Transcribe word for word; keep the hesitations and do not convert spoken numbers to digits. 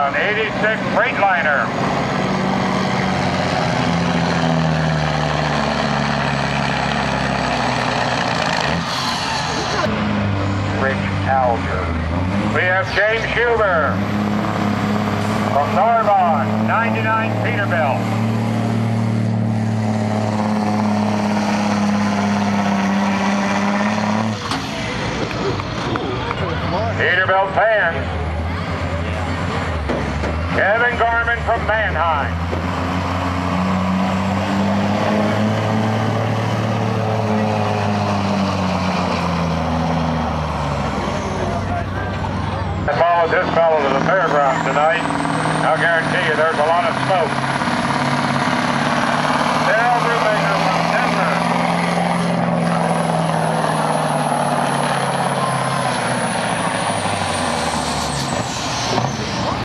an eighty-six Freightliner. Rich Alger. We have James Huber from Narbonne, ninety-nine Peterbilt. Peterbilt fans. Kevin Garman from Mannheim. I followed this fellow to the fairgrounds tonight. I'll guarantee you there's a lot of smoke.